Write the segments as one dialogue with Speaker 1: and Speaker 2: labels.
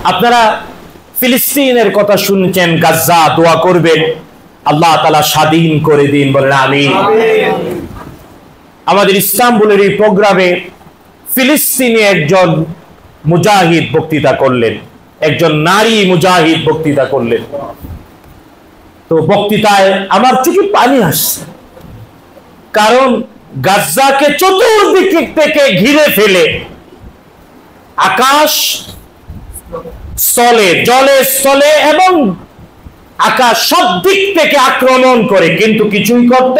Speaker 1: আপনারা ফিলিস্তিনের কথা শুনছেন, গাজ্জা দোয়া করবেন আল্লাহ তাআলা স্বাধীন করে দিন, বলেন আমিন। আমাদের ইস্তাম্বুলের এই প্রোগ্রামে ফিলিস্তিনি একজন মুজাহিদ বক্তৃতা করলেন, একজন নারী মুজাহিদ বক্তৃতা করলেন। তো বক্তৃতায় আমার চোখে পানি আসছে, কারণ গাজ্জাকে চতুর্দিক থেকে ঘিরে ফেলে আকাশ স্থলে, জলে স্থলে এবং আকাশ সব দিক থেকে আক্রমণ করে, কিন্তু কিছুই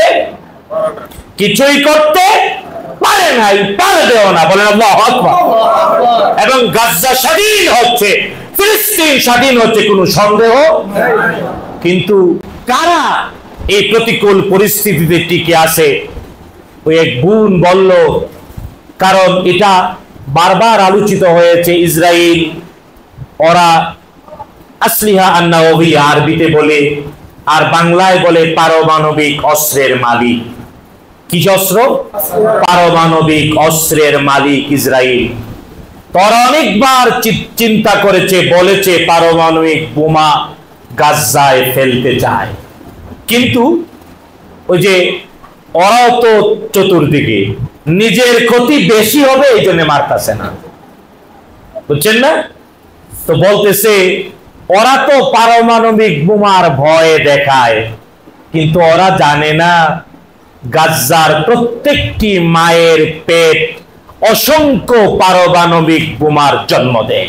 Speaker 1: করতে পারে নাই, পারবেও না, বলেন আল্লাহু আকবার। এবং গাজ্জা স্বাধীন হচ্ছে, ফিলিস্তিন স্বাধীন হচ্ছে, কোনো সন্দেহ। কিন্তু কারা এই প্রতিকূল পরিস্থিতিতে টিকে আছে? ওই এক বোন বলল, কারণ এটা বারবার আলোচিত হয়েছে, ইসরায়েল ওরা আসলিহা আন-নাওবি আরবিতে বলে, আর বাংলায় বলে পারমাণবিক অস্ত্রের মালিক। কি অস্ত্র? পারমাণবিক অস্ত্রের মালিক ইসরায়েল। তোরা অনেকবার চিন্তা করেছে, বলেছে পারমাণবিক বোমা গাজ্জায় ফেলতে চায়, কিন্তু ওই যে ওরাও তো চতুর্দিকে, নিজের ক্ষতি বেশি হবে এই জন্য মারতেছে না, বুঝছেন না? তো বলতেছে ওরা তো পারমাণবিক বোমার ভয় দেখায়, কিন্তু ওরা জানে না গাজ্জার প্রত্যেকটি মায়ের পেট অসংখ্য পারমাণবিক বোমার জন্ম দেয়।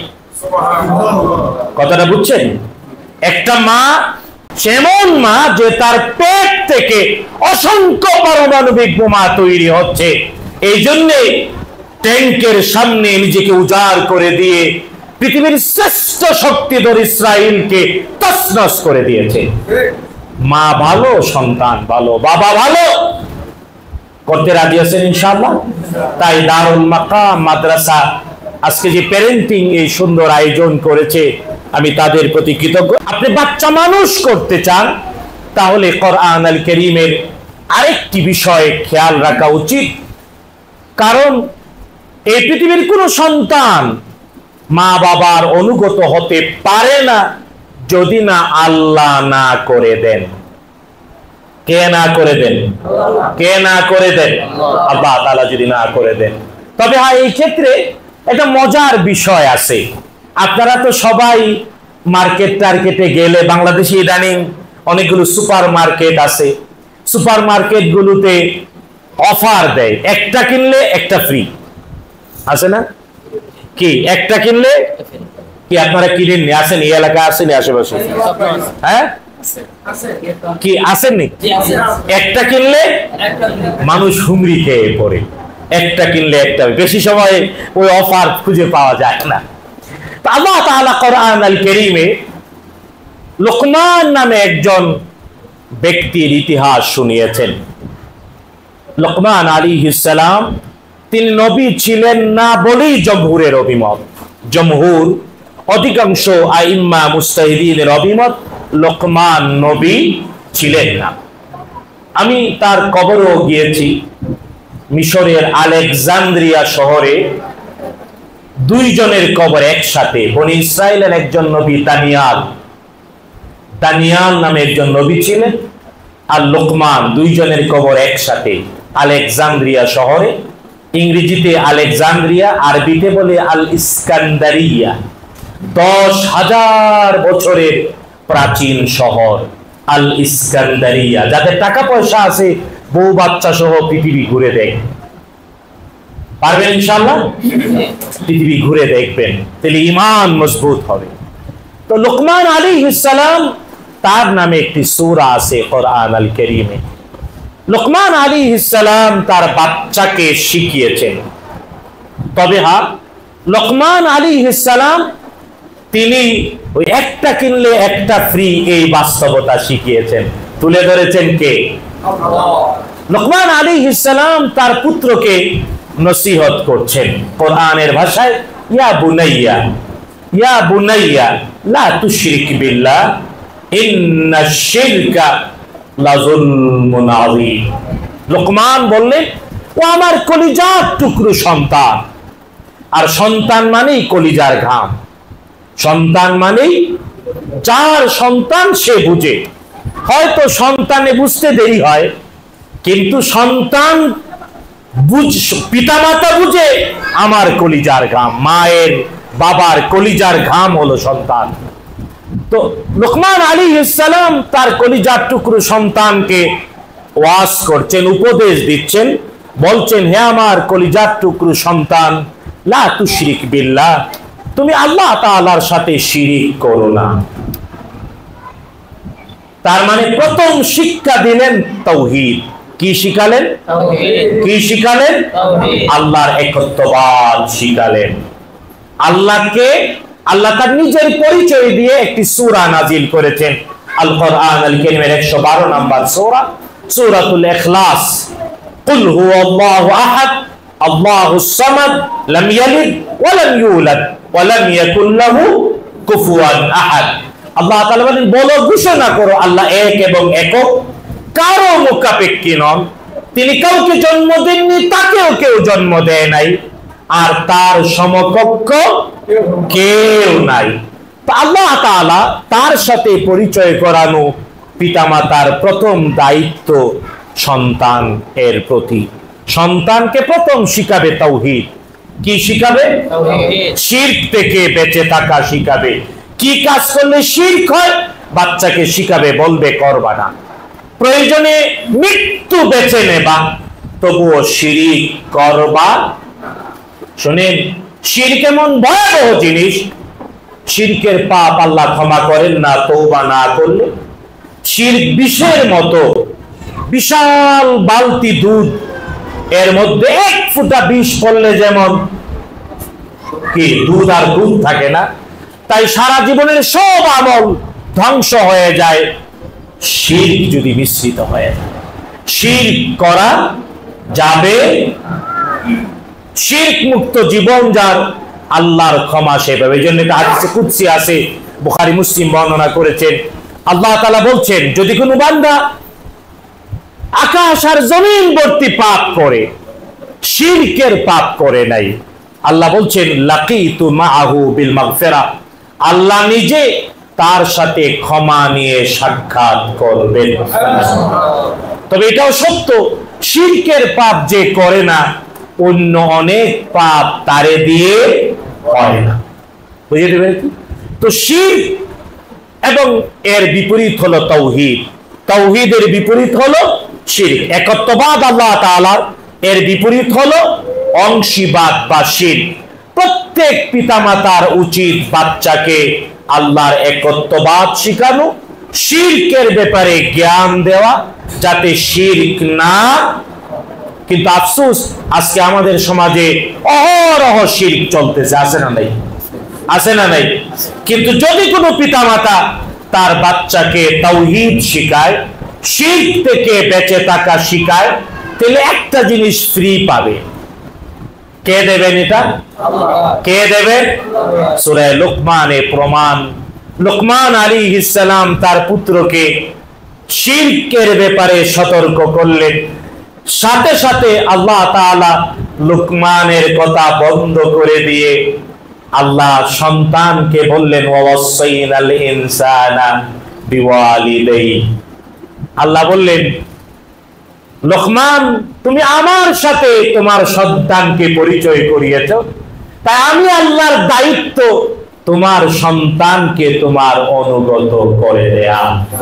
Speaker 1: কথাটা বুঝছেন? একটা মা সেমন মা যে তার পেট থেকে অসংখ্য পারমাণবিক বোমা তৈরি হচ্ছে, এই জন্যে ট্যাঙ্কের সামনে নিজেকে উজাড় করে দিয়ে পৃথিবীর শ্রেষ্ঠ শক্তিধর ইসরায়েলকে তছনছ করে দিয়েছে। মা ভালো, সন্তান ভালো, বাবা ভালো, করতে রাজি আছেন ইনশাআল্লাহ। তাই দারুল মাকাম মাদ্রাসা আজকে যে প্যারেন্টিং এই সুন্দর আয়োজন করেছে, আমি তাদের প্রতি কৃতজ্ঞ। আপনি বাচ্চা মানুষ করতে চান, তাহলে কোরআন আল কারীমের আরেকটি বিষয় খেয়াল রাখা উচিত, কারণ এই পৃথিবীর কোন সন্তান মা বাবার অনুগত হতে পারে না যদি না আল্লাহ না করে দেন। কে না করে দেন? কে না করে দেন? আল্লাহ তাআলা যদি না করে দেন। তবে হ্যাঁ, এই ক্ষেত্রে একটা মজার বিষয় আছে। আপনারা তো সবাই মার্কেট টার্কেটে গেলে, বাংলাদেশে ইদানিং অনেকগুলো সুপার মার্কেট আছে, সুপার মার্কেট গুলোতে অফার দেয়, একটা কিনলে একটা ফ্রি, আছে না? কি একটা কিনলে কি? আপনারা কিনেননি? আসেন? এই এলাকা আসেনি? আশেপাশে হ্যাঁ কি আসেননি? একটা কিনলে মানুষ হুমড়ি খেয়ে পড়ে, একটা কিনলে একটা, বেশি সময় ওই অফার খুঁজে পাওয়া যায় না। আল্লাহ তাআলা কোরআন আল কারীমে লোকমান নামে একজন ব্যক্তির ইতিহাস শুনিয়েছেন। লোকমান আলাইহিস সালাম তিনি নবী ছিলেন না বলেই জমহুরের অভিমত, জমহুর অধিকাংশ আইম্মা মুজতাহিদিনের অভিমত লোকমান নবী ছিলেন না। আমি তার কবরও গিয়েছি। মিশরের আলেকজান্দ্রিয়া শহরে দুইজনের কবর একসাথে। বনি ইসরায়েলের একজন নবী দানিয়াল নামে একজন নবী ছিলেন, আর লোকমান, দুইজনের কবর একসাথে আলেকজান্দ্রিয়া শহরে। ইংরেজিতে আলেকজান্দ্রিয়া, আরবিতে বলে আল ইস্কান্দারিয়া। 10,000 বছরের প্রাচীন শহর আল ইস্কান্দারিয়া। যাদের টাকা পয়সা আছে, বউ বাচ্চা সহ পৃথিবী ঘুরে দেখ, পারবেন ইনশাআল্লাহ? পৃথিবী ঘুরে দেখবেন, তাহলে ঈমান মজবুত হবে। তো লোকমান আলাইহিস সালাম, তার নামে একটি সূরা আছে কোরআন আল কারীমে। লোকমান আলাইহিস সালাম তার বাচ্চাকে শিখিয়েছেন। তবে হ্যাঁ, লোকমান আলাইহিস সালাম তিনি ওই একটা কিনলে একটা ফ্রি এই বাস্তবতা শিখিয়েছেন, তুলে ধরেছেন কে? লোকমান আলাইহিস সালাম তার পুত্রকে নসিহত করছেন কোরআনের ভাষায়, ইয়া বুনাইয়া লা তুশরিক বিল্লাহ ইন্নাশ শিরকা লাযুলমুন আযীম। লোকমান বললেন, ও আমার কলিজার টুকরো সন্তান, আর সন্তান মানেই কলিজার ঘাম। সন্তান মানেই যার সন্তান সে বুঝে। হয়তো সন্তানে বুঝতে দেরি হয়, কিন্তু সন্তান পিতামাতা বুঝে আমার কলিজার ঘাম, মায়ের বাবার কলিজার ঘাম হলো সন্তান। তো লুকমান আলাইহিস সালাম তার কলিজার টুকরো সন্তানকে ওয়াজ করছেন, উপদেশ দিচ্ছেন, বলছেন, হে আমার কলিজার টুকরো সন্তান, লা তুশরিক বিল্লাহ, তুমি আল্লাহ তাআলার সাথে শিরিক করো না। তার মানে প্রথম শিক্ষা দিলেন তাওহীদ। কি শিখালেন? কি শিখালেন? আল্লাহর একত্ববাদ শিখালেন। আল্লাহকে আল্লাহ তার নিজের পরিচয় দিয়ে একটি সূরা নাজিল করেছেন, আল কোরআন আল কারীমের 112 নম্বর সূরা, সূরাতুল ইখলাস। কুল হুয়াল্লাহু আহাদ আল্লাহুস সামাদ লাম ইয়ালিদ ওয়া লাম ইউলাদ ওয়া লাম ইয়াকুল লাহু কুফুয়ান আহাদ। আল্লাহ তাআলা বলেন, বলো, ঘোষণা করো, আল্লাহ এক এবং একক, কারো মুখাপেক্ষী নন, তিনি কাউকে জন্ম দেননি, তাকেও কেউ জন্ম দেয় নাই, আর তার সমকক্ষ কেউ নাই। আল্লাহ তাআলা তার সাথে পরিচয় করানো পিতামাতার প্রথম দায়িত্ব সন্তান এর প্রতি। সন্তানকে প্রথম শিখাবে তাওহীদ। কি শিখাবে? শিরক থেকে বেঁচে থাকা শিখাবে। কি কাজ করলে শিরক হয় বাচ্চাকে শিখাবে, বলবে করবা না। প্রয়োজনে মৃত্যু বেছে নেবা, তবুও শিরক করবা। শুনেন, শিরক এমন ভয়াবহ জিনিস, শিরকের পাপ আল্লাহ ক্ষমা করেন না তওবা না করলে। শিরক বিষের মতো, বিশাল বালতি দুধ, এর মধ্যে এক ফোঁটা বিষ পড়লে যেমন কি দুধ আর দুধ থাকে না, তাই সারা জীবনের সব আমল ধ্বংস হয়ে যায় শিরক যদি মিশ্রিত হয়ে যায়। শিরক করা যাবে, শিরক মুক্ত জীবন যার, আল্লাহর ক্ষমা সে পাবে। এই জন্য একটা হাদিসে কুদসি আছে, বুখারী মুসলিম বর্ণনা করেছেন, আল্লাহ তাআলা বলছেন, যদি কোনো বান্দা আকাশ আর জমিন ভর্তি পাপ করে, শিরকের পাপ করে নাই, আল্লাহ বলছেন, লাকিতু মাআহু বিল মাগফিরাহ, আল্লাহ নিজে তার সাথে ক্ষমা নিয়ে সাক্ষাৎ করবেন। তবে এটাও সত্য, শিরকের পাপ যে করে না, অন্য অনেক পাপ তারে দিয়ে হয় না। বুঝতে পেরেছি? তো শিরক এবং এর বিপরীত হলো তাওহীদ, তাওহীদের বিপরীত হলো শিরক। একত্ববাদ আল্লাহ তাআলার, এর বিপরীত হলো অংশীবাদ বা শিরক। প্রত্যেক পিতামাতার উচিত বাচ্চাকে আল্লাহর একত্ববাদ শিখানো, শিরকের ব্যাপারে জ্ঞান দেওয়া, যাতে শিরক না। কিন্তু আফসোস, আজকে আমাদের সমাজে অহরহ শিরক চলতেছে, আছে না নাই? আছে না নাই? কিন্তু যদি কোনো পিতামাতা তার বাচ্চাকে তাওহীদ শিখায়, শিরক থেকে বেঁচে থাকা শিখায়, তাহলে একটা জিনিস ফ্রি পাবে। কে দেবেন এটা? কে দেবেন? সূরা লুকমানে প্রমাণ। লুকমান আলাইহিস সালাম তার পুত্রকে শিরকের ব্যাপারে সতর্ক করলেন, সাথে সাথে আল্লাহ তাআলা লুকমানের কথা বন্ধ করে দিয়ে আল্লাহ সন্তানকে বললেন, ওয়াসাইনাল ইনসানা বিওয়ালিদাইহি, আল্লাহ বললেন, লুকমান, তুমি আমার সাথে তোমার সন্তানকে পরিচয় করিয়েছ, তাই আমি আল্লাহর দায়িত্ব তোমার সন্তানকে তোমার অনুগত করে দেয়া।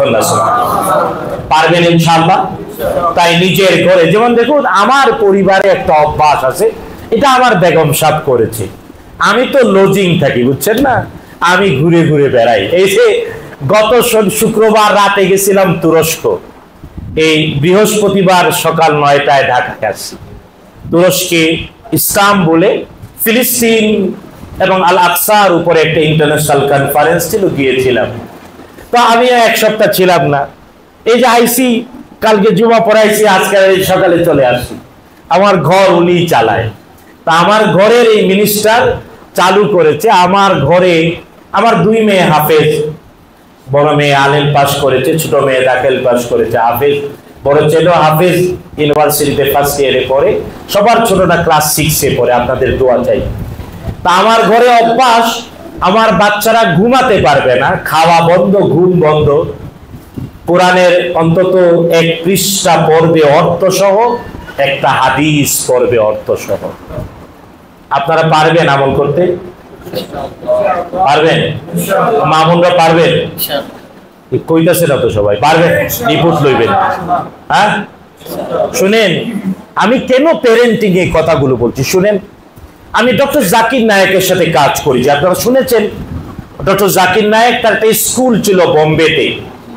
Speaker 1: পারবেন ইনশাআল্লাহ? তাই নিজের ঘরে, যেমন দেখুন, আমার পরিবারে একটা অভ্যাস আছে, এটা আমার বেগম সাহেব করেছে। আমি তো লজিং থাকি, বুঝছেন না, আমি ঘুরে ঘুরে বেড়াই। এই যে গত শুক্রবার রাতে গেছিলাম তুরস্ক, এই বৃহস্পতিবার সকাল 9টায় ঢাকায় আসছি। তুরস্কে ইস্তাম্বুলে ফিলিস্তিন এবং আল আকসার উপরে একটা ইন্টারন্যাশনাল কনফারেন্স ছিল, গিয়েছিলাম। তো আমি এক সপ্তাহ ছিলাম না, এই যে আইসি, কালকে জুমা পড়াইছি, আজকে সকালে চলে আসছি। আমার ঘর উনি চালায়, তা আমার ঘরের এই মিনিস্টার চালু করেছে। আমার ঘরে আমার 2 মেয়ে হাফেজ, বড় মেয়ে আলেম পাস করেছে, ছোট মেয়ে দাখিল পাস করেছে। হাফেজ, বড় ছেলে হাফেজ, ইউনিভার্সিটিতে ফার্স্ট ইয়ারে পড়ে, সবার ছোটটা ক্লাস 6-এ পড়ে। আপনাদের দোয়া চাই। তা আমার ঘরে অভ্যাস, আমার বাচ্চারা ঘুমাতে পারবে না, খাওয়া বন্ধ, ঘুম বন্ধ, কোরআনের অন্তত এক পৃষ্ঠা পড়বে অর্থ সহ, একটা হাদিস পড়বে অর্থ সহ। আপনারা পারবেন আমল করতে? পারবেন? মামুনরা পারবেন? কইতাছে না তো সবাই পারবেন? রিপোর্ট লইবেন। হ্যাঁ শুনেন, আমি কেন প্যারেন্টিং এই কথাগুলো বলছি শুনেন। আমি ডক্টর জাকির নায়েকের সাথে কাজ করি, যে আপনারা শুনেছেন ডক্টর জাকির নায়েক, তার একটা স্কুল ছিল বোম্বেতে,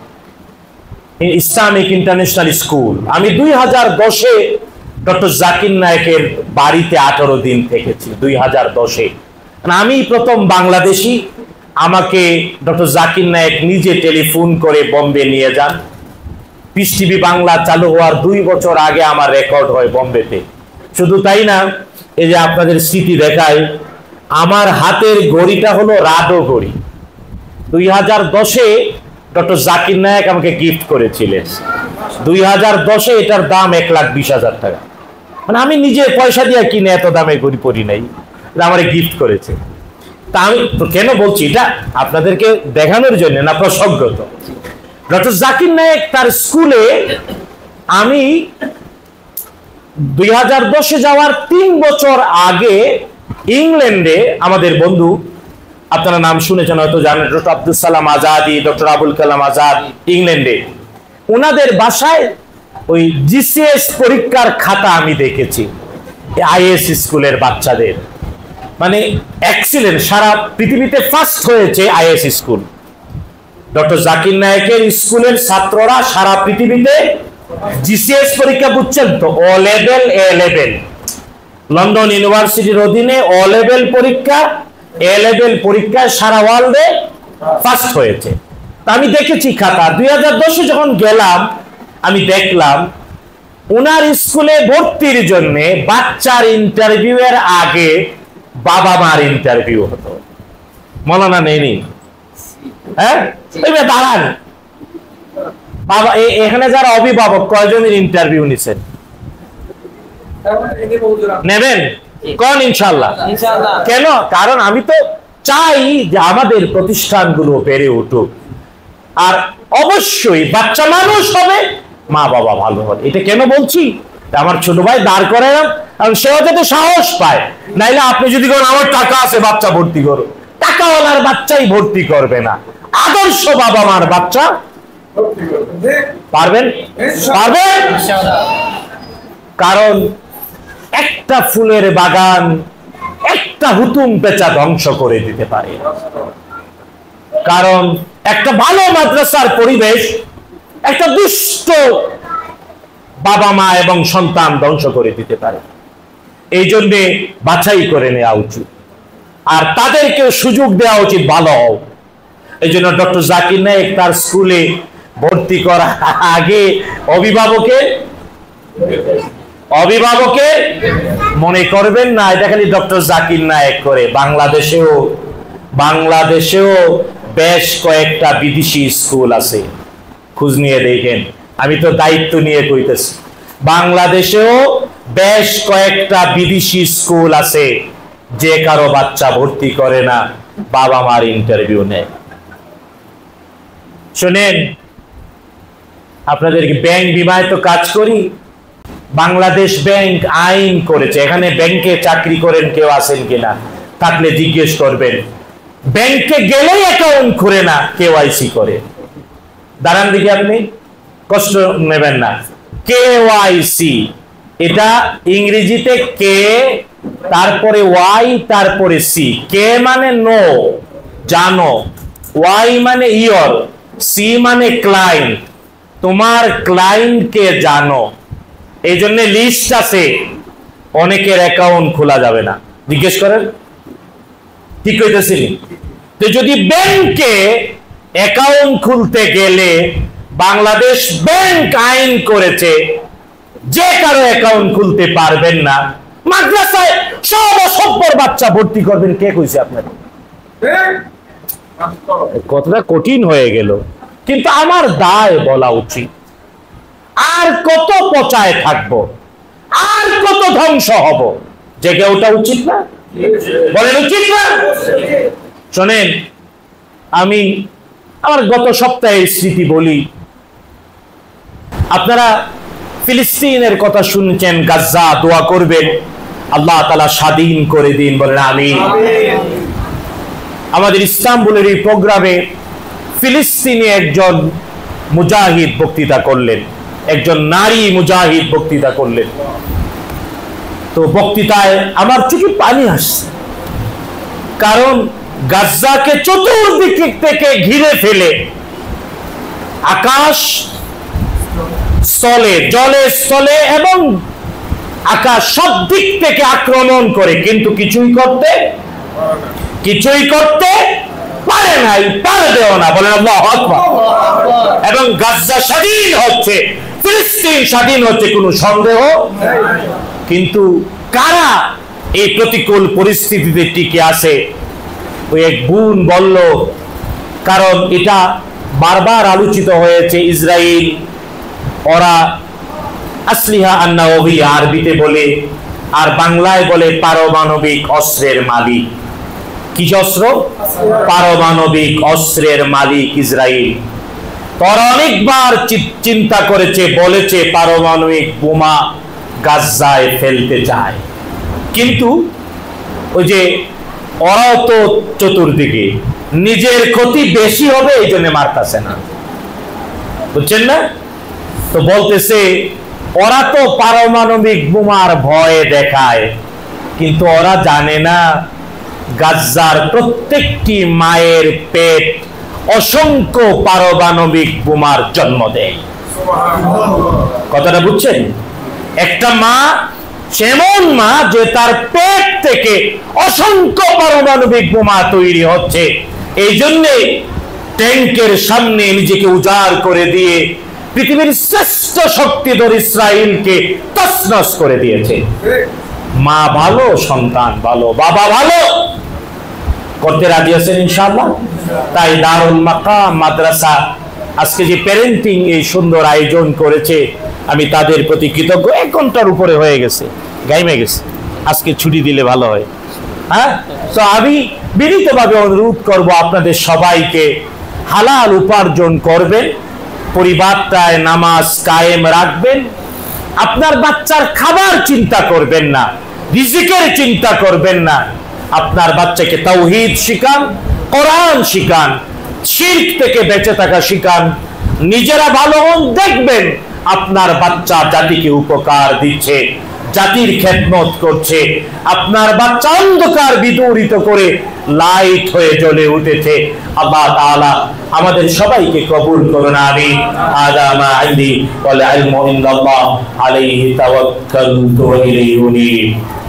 Speaker 1: ইসলামিক ইন্টারন্যাশনাল স্কুল। আমি 2010-এ ডক্টর জাকির নায়েকের বাড়িতে 18 দিন থেকেছি, 2010-এ। আমি প্রথম বাংলাদেশি, আমাকে ডক্টর জাকির নায়েক নিজে টেলিফোন করে বোম্বে নিয়ে যান। পিস টিভি বাংলা চালু হওয়ার 2 বছর আগে আমার রেকর্ড হয় বোম্বেতে। শুধু তাই না, এই যে আপনাদের স্মৃতি দেখায়, আমার হাতের ঘড়িটা হলো রাডো ঘড়ি। 2010-এ ডক্টর জাকির নায়েক আমাকে গিফট করেছিলেন। 2010-এ এটার দাম 1,20,000 টাকা। মানে আমি নিজে পয়সা দিয়ে কিনে এত দামে ঘড়ি পরি নাই, আমার গিফট করেছে। তা আমি কেন বলছি এটা আপনাদেরকে দেখানোর জন্য না, প্রসঙ্গত। ডক্টর জাকির নায়েক তার স্কুলে, আমি 2010-এ যাওয়ার 3 বছর আগে ইংল্যান্ডে আমাদের বন্ধু, আপনারা নাম শুনেছেন হয়তো জানেন, ডক্টর আব্দুল সালাম আজাদি, ডক্টর আবুল কালাম আজাদ, ইংল্যান্ডে ওনাদের বাসায় ওই জিসিএস পরীক্ষার খাতা আমি দেখেছি আইএস স্কুলের বাচ্চাদের, মানে এক্সিলেন্ট, সারা পৃথিবীতে ফার্স্ট হয়েছে আইএস স্কুল। ডক্টর জাকির নায়েকের স্কুলের ছাত্ররা সারা পৃথিবীতে জিসিএস পরীক্ষা, বুঝছেন তো, O level A level, London ইউনিভার্সিটির অধীনে ও লেভেল পরীক্ষা, এ লেভেল পরীক্ষায় সারা ওয়ার্ল্ডে ফার্স্ট হয়েছে। তা আমি দেখেছি খাতা। 2010-এ যখন গেলাম, আমি দেখলাম ওনার স্কুলে ভর্তির জন্য বাচ্চার ইন্টারভিউ এর আগে বাবা মার ইন্টারভিউ হতো। মৌলানা নেই? হ্যাঁ, দাঁড়ান বাবা, এখানে যারা অভিভাবক কয়জনের ইন্টারভিউ নিছেন? নেবেন? কোন ইনশাআল্লাহ? কেন? কারণ আমি তো চাই যে আমাদের প্রতিষ্ঠানগুলো বেড়ে উঠুক, আর অবশ্যই বাচ্চা মানুষ হবে, মা বাবা ভালো হবে। এটা কেন বলছি? আমার ছোট ভাই দাঁড় করে, কারণ সে যাতে সাহস পায়। নাইলে আপনি যদি বলেন আমার টাকা আছে বাচ্চা ভর্তি করো, টাকাওয়ালার বাচ্চাই ভর্তি করবে না, আদর্শ বাবা মার বাচ্চা পারবেন? পারবেন? কারণ একটা ফুলের বাগান একটা হুতুম পেঁচা ধ্বংস করে দিতে পারে। কারণ একটা ভালো মাদ্রাসার পরিবেশ একটা দুষ্ট বাবা মা এবং সন্তান ধ্বংস করে দিতে পারে। এই জন্য বাছাই করে নেওয়া উচিত, আর তাদেরকে সুযোগ দেওয়া উচিত ভালো হও। এই জন্য ডক্টর জাকির নায়েক তার স্কুলে ভর্তি করার আগে অভিভাবকে মনে করবেন না এটা খালি ডক্টর জাকির নায়েক করে। বাংলাদেশেও বেশ কয়েকটা বিদেশি স্কুল আছে, খোঁজ নিয়ে দেখেন। আমি তো দায়িত্ব নিয়ে কইতেছি, বাংলাদেশেও বেশ কয়েকটা বিদেশি স্কুল আছে যে কারো বাচ্চা ভর্তি করে না, বাবা মার ইন্টারভিউ নেয়। শুনেন, আপনাদেরকে ব্যাংক বিমায় তো কাজ করি, বাংলাদেশ ব্যাংক আইন করেছে, এখানে ব্যাংকে চাকরি করেন কেউ আছেন কিনা, থাকলে জিজ্ঞেস করবেন। ব্যাংকে গেলেই অ্যাকাউন্ট খুলে না, কেওয়াইসি করে। দাঁড়ান দিকে, আপনি কষ্ট নেবেন না। কেওয়াইসি, এটা ইংরেজিতে কে, তারপরে ওয়াই, তারপরে সি। কে মানে নো, জানো, ওয়াই মানে ইয়র, সি মানে ক্লায়েন্ট, তোমার ক্লায়েন্টকে জানো। এই জন্য লিস্ট আছে, অনেকের অ্যাকাউন্ট খোলা যাবে না, জিজ্ঞেস করেন। ঠিক কইতেছি? তো যদি ব্যাংকে অ্যাকাউন্ট খুলতে গেলে বাংলাদেশ ব্যাংক আইন করেছে যে কারো অ্যাকাউন্ট খুলতে পারবেন না, মাদ্রাসায় সব অসভ্যর বাচ্চা ভর্তি করবেন, কে কইছে আপনাকে? কতটা কঠিন হয়ে গেল, কিন্তু আমার দায় বলা উচিত। আর কত পচায় থাকবো, আর কত ধ্বংস হব, জেগে ওটা উচিত না? বলেন উচিত না? শোনেন, আমি আমার গত সপ্তাহের স্মৃতি বলি। আপনারা ফিলিস্তিনের কথা শুনছেন, গাজ্জা, দোয়া করবেন আল্লাহ তাআলা স্বাধীন করে দিন, বলেন আমিন। আমাদের ইস্তাম্বুলের এই প্রোগ্রামে ফিলিস্তিনি একজন মুজাহিদ বক্তৃতা করলেন, একজন নারী মুজাহিদ বক্তৃতা করলেন। তো বক্তৃতায় আমার চোখে পানি আসছে, কারণ গাজ্জাকে চতুর্দিক থেকে ঘিরে ফেলে আকাশ স্থলে, জলে স্থলে এবং আকাশ সব দিক থেকে আক্রমণ করে, কিন্তু কিছুই করতে পারে নাই, পারবেও না, বলেন আল্লাহু আকবার। এবং গাজ্জা স্বাধীন হচ্ছে, ফিলিস্তিন স্বাধীন হচ্ছে, কোনো সন্দেহ। কিন্তু কারা এই প্রতিকূল পরিস্থিতিতে টিকে আছে? ওই এক বোন বলল, কারণ এটা বারবার আলোচিত হয়েছে, ইসরায়েল ওরা আসলিহা আন-নাওবি আরবিতে বলে, আর বাংলায় বলে পারমাণবিক অস্ত্রের মালিক। কি অস্ত্র? পারমাণবিক অস্ত্রের মালিক ইসরায়েল। ওরা অনেকবার চিন্তা করেছে, বলেছে পারমাণবিক বোমা গাজ্জায় ফেলতে চায়, কিন্তু ওই যে ওরাও তো চতুর্দিকে, নিজের ক্ষতি বেশি হবে এই জন্য মারতেছে না, বুঝছেন না? তো বলতেছে ওরা তো পারমাণবিক বোমার ভয় দেখায়, কিন্তু ওরা জানে না গাজ্জার প্রত্যেকটি মায়ের পেট অসংখ্য পারমাণবিক বোমার জন্ম দেয়। কথাটা বুঝছেন? একটা মা যেমন মা, যে তার পেট থেকে অসংখ্য পারমাণবিক বোমা তৈরি হচ্ছে। এই জন্যে ট্যাঙ্কের সামনে নিজেকে উজাড় করে দিয়ে পৃথিবীর শ্রেষ্ঠ শক্তিধর ইসরায়েলকে তছনছ করে দিয়েছে। মা ভালো, সন্তান ভালো, বাবা ভালো, করতে রাজি আছেন ইনশাআল্লাহ। তাই দারুল মাকাম মাদ্রাসা আজকে যে প্যারেন্টিং এই সুন্দর আয়োজন করেছে, আমি তাদের প্রতি কৃতজ্ঞ। 1 ঘন্টার উপরে হয়ে গেছে, গাইমে গেছে, আজকে ছুটি দিলে ভালো হয়। হ্যাঁ, তো আমি বিনীতভাবে অনুরোধ করব আপনাদের সবাইকে হালাল উপার্জন করবেন, পরিবারটায় নামাজ কায়েম রাখবেন, আপনার বাচ্চার খাবার চিন্তা করবেন না, রিজিকের চিন্তা করবেন না। আপনার বাচ্চাকে তাওহীদ শিখান, কোরআন শিখান, শিরক থেকে বেঁচে থাকা শিখান। নিজেরা ভালো হন, দেখবেন আপনার বাচ্চা জাতিকে উপকার দিচ্ছে, জাতির খেদমত করছে। আপনার বাচ্চা অন্ধকার বিদূরিত করে লাইট হয়ে জ্বলে উঠেছে। আল্লাহ তাআলা আমাদের সবাইকে কবুল করুন, আমিন। আদামা আইদি ওয়াল ইলমু ইনদাল্লাহ আলাইহি তাওয়াক্কালতু ওয়া ইলাইহি উনীব।